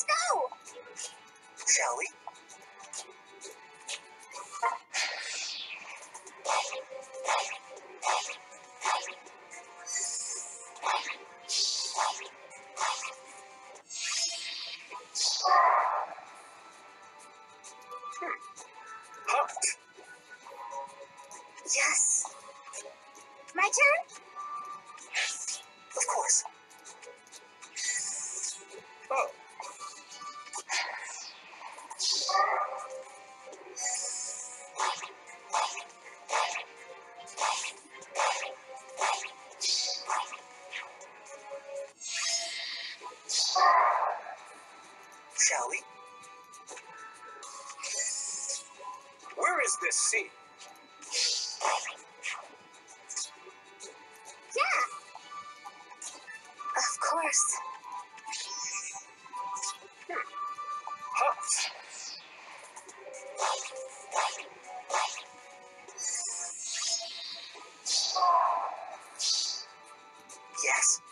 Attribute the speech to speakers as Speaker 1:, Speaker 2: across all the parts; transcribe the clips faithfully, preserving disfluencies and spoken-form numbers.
Speaker 1: Let's go!
Speaker 2: Shall we? Hmm. Hot.
Speaker 1: Yes. My turn?
Speaker 2: Of course. Oh. Shall we? Where is this sea?
Speaker 1: Yeah. Of course.
Speaker 2: Hmm. Hot. Yes.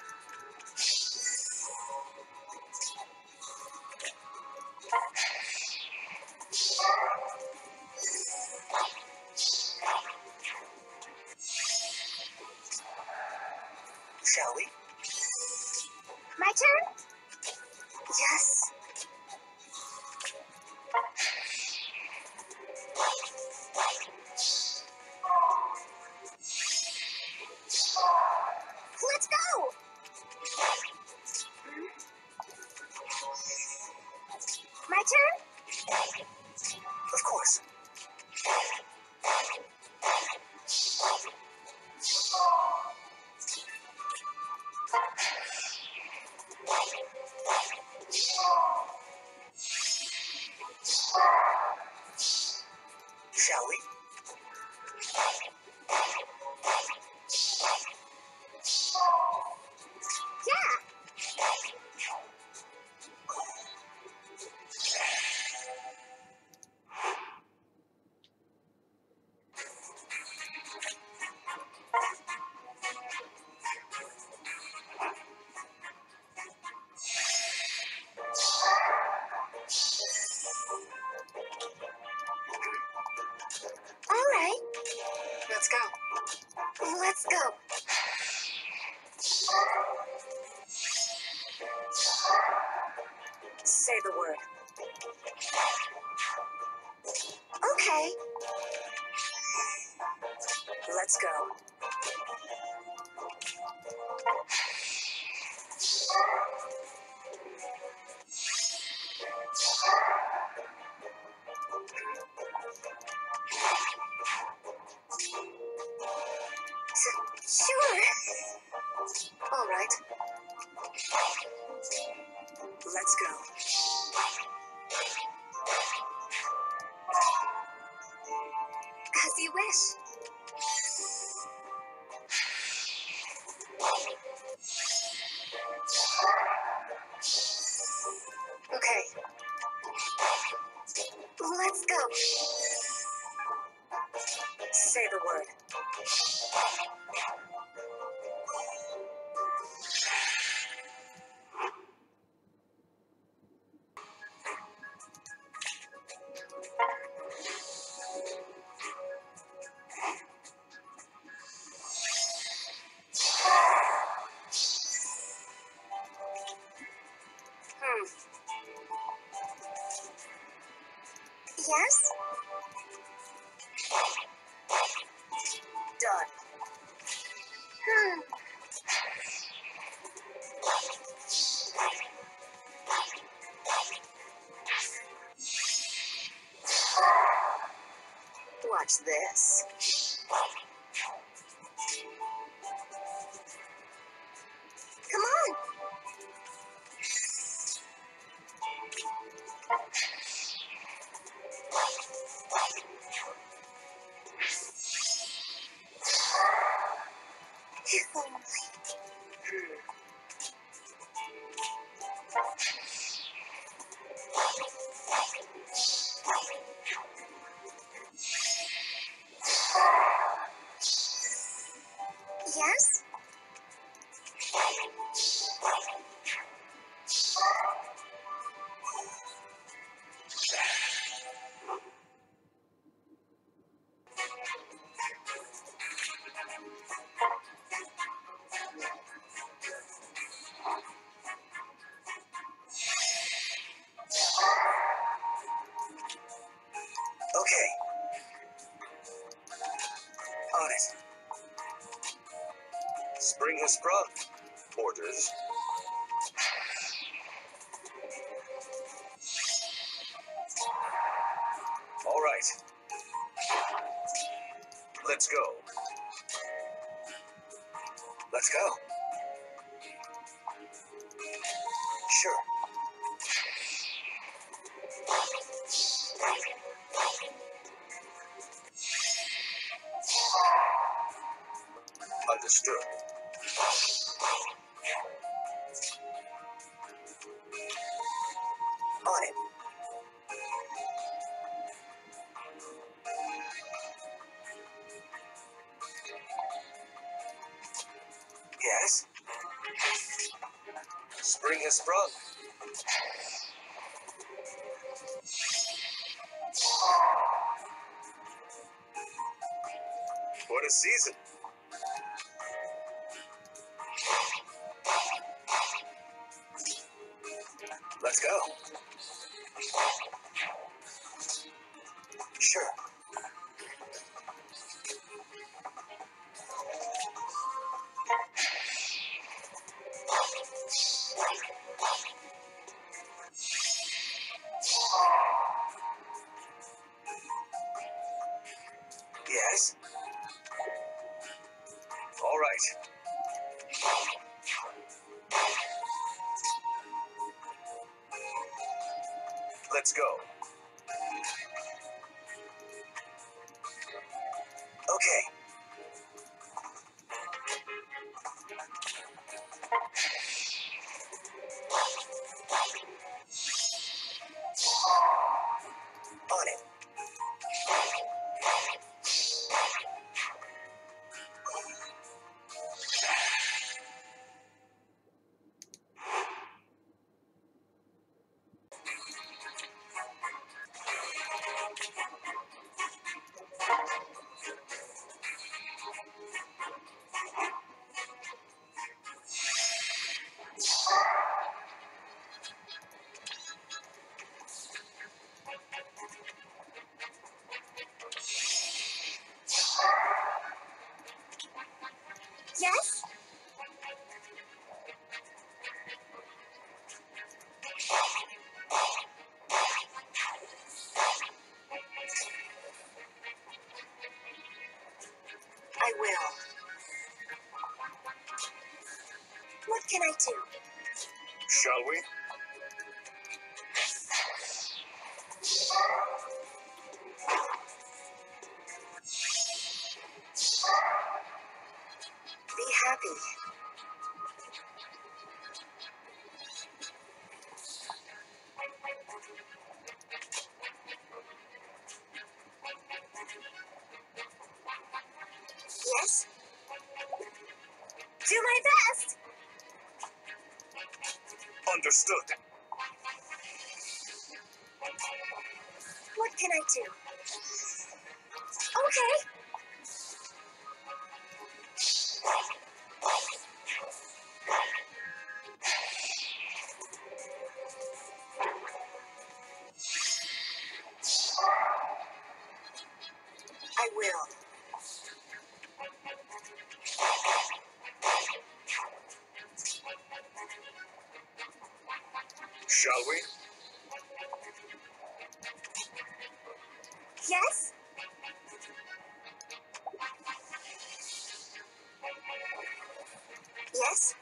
Speaker 2: Shall we?
Speaker 1: My turn? Yes. Let's go! My turn?
Speaker 2: Of course. Shall we?
Speaker 1: Yeah. All right.
Speaker 2: Let's go.
Speaker 1: Let's go.
Speaker 2: Say the word.
Speaker 1: Okay.
Speaker 2: Let's go.
Speaker 1: S- Sure.
Speaker 2: All right. Let's go.
Speaker 1: As you wish.
Speaker 2: Okay.
Speaker 1: Let's go.
Speaker 2: Say the word. Hmm.
Speaker 1: Yes?
Speaker 2: Done.
Speaker 1: Hmm.
Speaker 2: Watch this.
Speaker 1: Come on. If only.
Speaker 2: Hmm.
Speaker 1: Yes?
Speaker 3: Spring has sprung. Orders. All right. Let's go. Let's go. Sure. Understood.
Speaker 2: On it. Yes?
Speaker 3: Spring has sprung. What a season. Let's go.
Speaker 2: Sure. Yes?
Speaker 3: All right. Let's go.
Speaker 2: Okay. On it.
Speaker 1: Yes?
Speaker 2: I will.
Speaker 1: What can I do?
Speaker 3: Shall we?
Speaker 2: Be happy.
Speaker 1: Yes? Do my best!
Speaker 3: Understood.
Speaker 1: What can I do? Okay.
Speaker 2: I will.
Speaker 3: Shall we?
Speaker 1: Yes?
Speaker 2: Yes?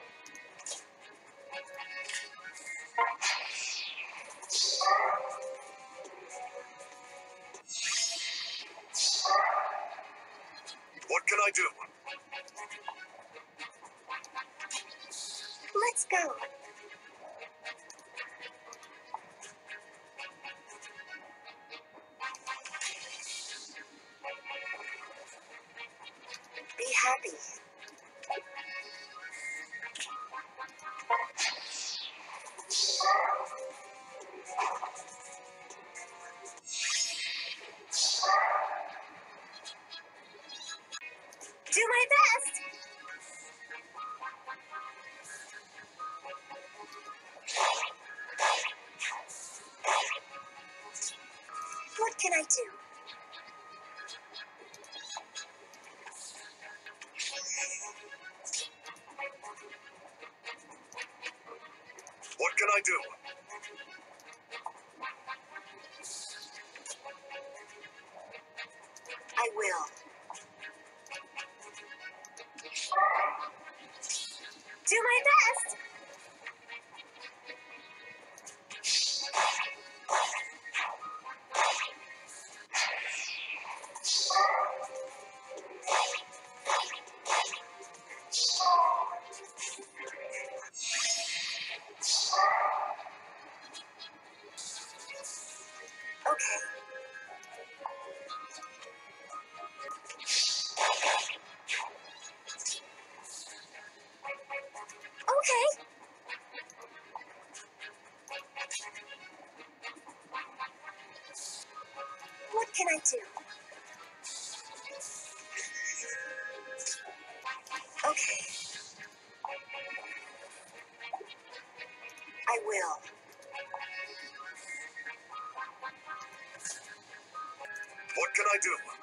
Speaker 3: What can I do?
Speaker 1: Let's go.
Speaker 2: Be happy.
Speaker 1: Do my best! What can I do?
Speaker 2: I will.
Speaker 1: Do my best.
Speaker 2: Okay.
Speaker 1: Okay. What can I do?
Speaker 2: Okay. I will.
Speaker 3: What can I do?